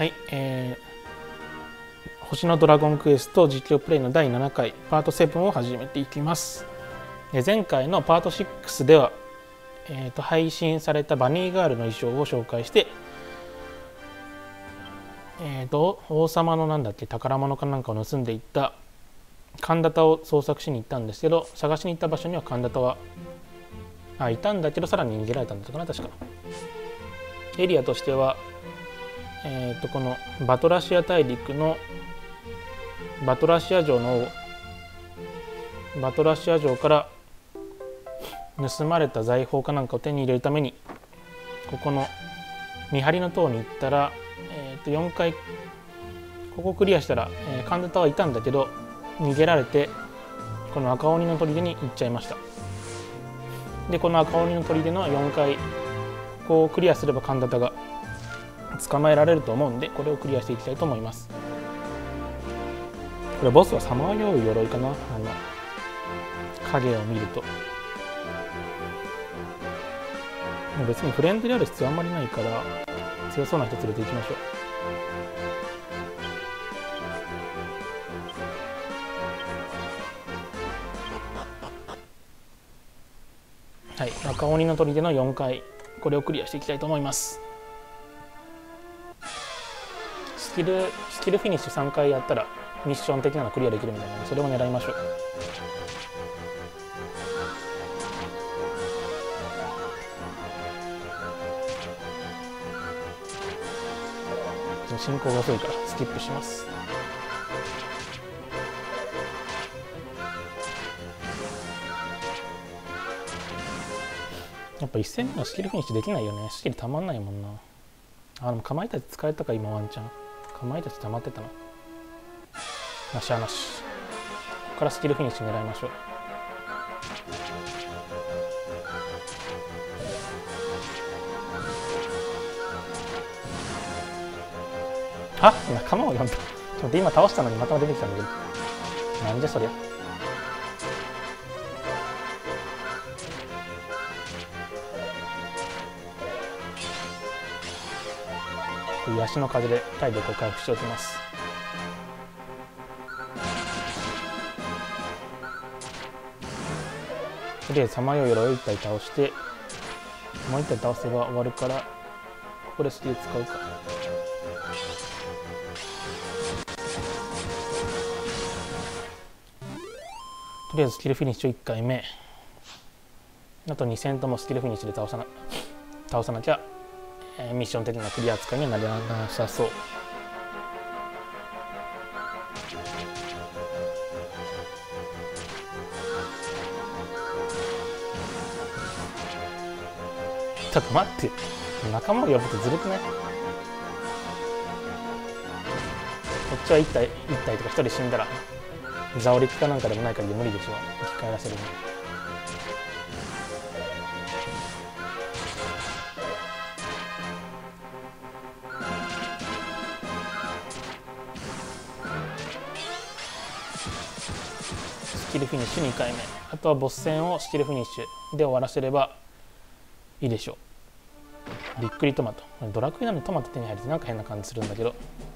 はい、星のドラゴンクエスト実況プレイの第7回パート7を始めていきます。前回のパート6では、配信されたバニーガールの衣装を紹介して、王様の宝物かなんかを盗んでいったカンダタを捜索しに行ったんですけど、探しに行った場所にはカンダタはいたんだけど、さらに逃げられたんだったかな。確かエリアとしては、このバトラシア大陸のバトラシア城から盗まれた財宝かなんかを手に入れるために、ここの見張りの塔に行ったら、4回ここをクリアしたら、カンダタはいたんだけど逃げられて、この赤鬼の砦に行っちゃいました。でこの赤鬼の砦の4回ここをクリアすればカンダタが捕まえられると思うんで、これをクリアしていきたいと思います。これボスはさまよう鎧かな。影を見ると別にフレンドである必要あんまりないから、強そうな人連れて行きましょう。はい、赤鬼の砦の4回これをクリアしていきたいと思います。スキルフィニッシュ3回やったらミッション的なのクリアできるみたいなので、それを狙いましょう。進行が遅いからスキップします。やっぱ1戦目のスキルフィニッシュできないよね。スキルたまんないもんな。でもかまいたち使えたか今ワンチャン。かまいたち溜まってたな。なしゃなし。ここからスキルフィニッシュ狙いましょう。仲間を呼んだ。今倒したのにまた出てきたんだけど。なんじゃそりゃ。癒しの風で体力を回復しておきます。とりあえずさまよう鎧を1体倒して、もう1体倒せば終わるから、ここでスキル使うか。とりあえずスキルフィニッシュ1回目。あと2戦ともスキルフィニッシュで倒さなきゃミッション的なクリア扱いにはならなさそう。ちょっと待って、仲間を呼ぶとずるくない？こっちは1体とか1人死んだらザオリクかなんかでもない限り無理でしょ。生き返らせるの。スキルフィニッシュ2回目。あとはボス戦をスキルフィニッシュで終わらせればいいでしょう。びっくりトマト。ドラクエなのにトマト手に入るとなんか変な感じするんだけど。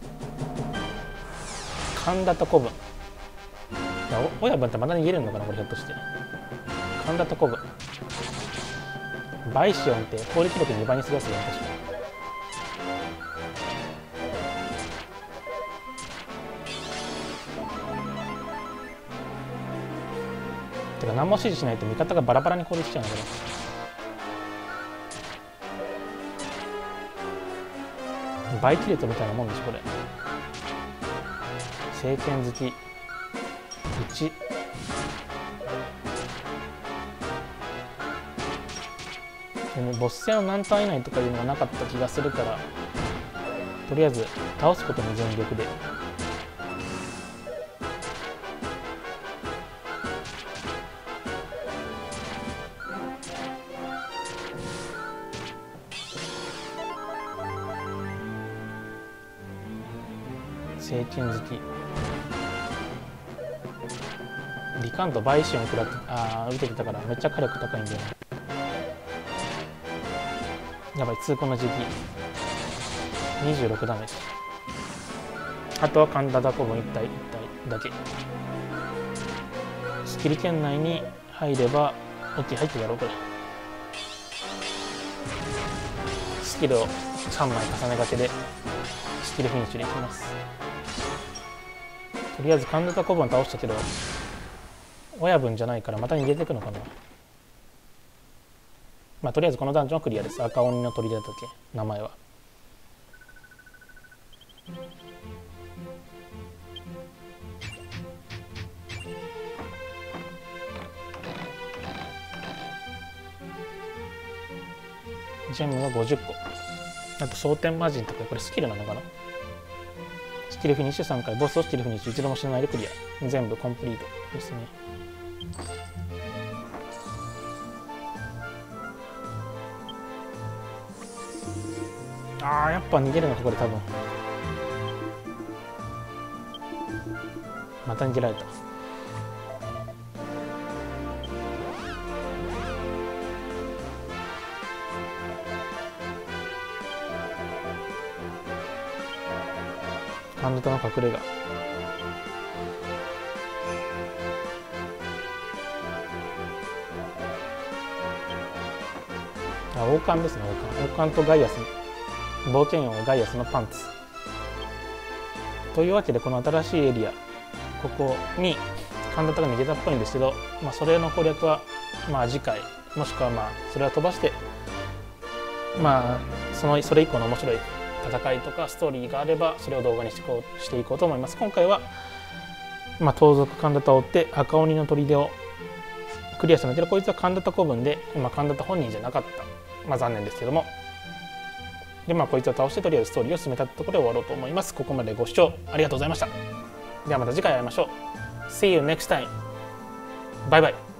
カンダタ古文。親分ってまだ逃げれるのかなこれ、ひょっとして。カンダタ古文。バイシオンって攻撃力2倍にするやつだよね、確か。てか何も指示しないと味方がバラバラに攻撃しちゃうんだけど。倍キレットみたいなもんでしょこれ。聖剣好き1。でもボス戦を何ターン以内とかいうのがなかった気がするから、とりあえず倒すことに全力で。聖剣好きリカントバイシオン食らって受けてたからめっちゃ火力高いんだよね。やばい、痛恨の時期26ダメージ。 あとは神田古文1体だけ。スキル圏内に入れば OK、 入ってやろう。これスキルを3枚重ねがけでスキルフィニッシュでいきます。とりあえず神田古文倒したけど親分じゃないからまた逃げていくのかな。まあとりあえずこのダンジョンはクリアです。赤鬼の砦だっけ名前は。ジェムは50個。あと蒼天魔人とかこれスキルなのかな。スキルフィニッシュ3回、ボスをスキルフィニッシュ一度もしないでクリア。全部コンプリートですね。あーやっぱ逃げるのかこれ多分。また逃げられた。神田の隠れ家。王冠ですね。王冠とガイアス、冒険王ガイアスのパンツというわけで、この新しいエリア、ここに神田が逃げたっぽいんですけど、まあ、それの攻略はまあ次回、もしくはまあそれは飛ばして、まあそれ以降の面白い戦いとかストーリーがあればそれを動画にしていこうと思います。今回は、まあ、盗賊神田を追って赤鬼の砦をクリアしたんだけど、こいつは神田古文で、まあ、神田本人じゃなかった、まあ、残念ですけども。でまあこいつを倒してとりあえずストーリーを進めたところで終わろうと思います。ここまでご視聴ありがとうございました。ではまた次回会いましょう。See you next time. バイバイ。